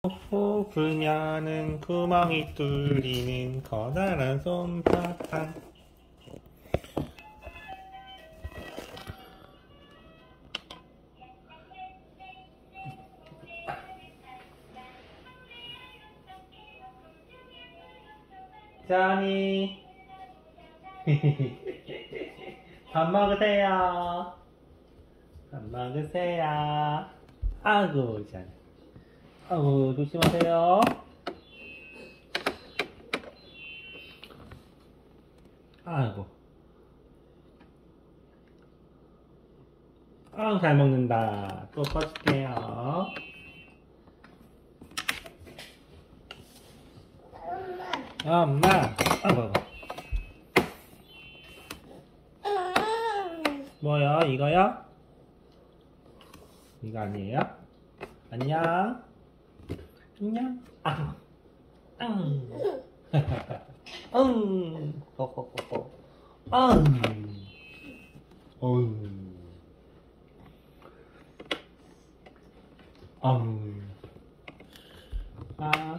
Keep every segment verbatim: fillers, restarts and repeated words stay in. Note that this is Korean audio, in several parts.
호 불면은 구멍이 뚫리는 커다란 솜사탕. 자니 밥 먹으세요. 밥 먹으세요. 아이고 잘. 아이고 조심하세요. 아이고. 아우 잘 먹는다. 또 꺼줄게요. 엄마. 아이고. 뭐야 이거야? 이거 아니에요? 안녕. 안녕. 아. 응. 응. 호호호호. 응. 어우. 응. 아.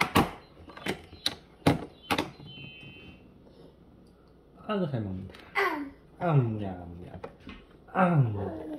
아이고 잘 먹는다. 응. 냠냠. 응.